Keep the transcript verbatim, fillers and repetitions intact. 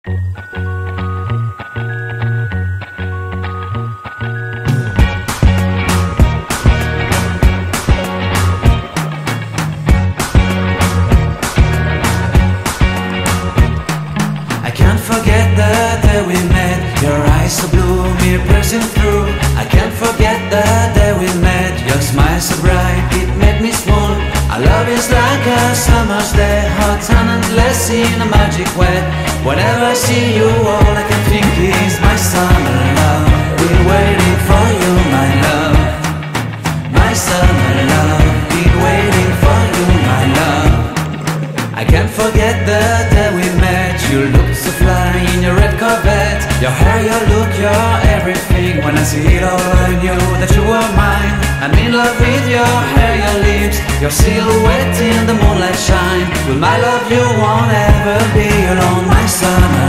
Forget the day we met. Your eyes so blue, me piercing through. I can't forget the day we met. Your smile so bright, it made me swoon. Our love is like a summer's day, hot and endless in a magic way. Whenever I see you, all I can think is my summer love. Been waiting for you, my love. My summer love. Been waiting for you, my love. I can't forget the day we met. You looked so fly in your red Corvette. Your hair, your look, your everything. When I see it all, I knew that you were mine. I'm in love with your hair, your lips, your silhouette in the moonlight shine. With my love you won't ever be alone, my summer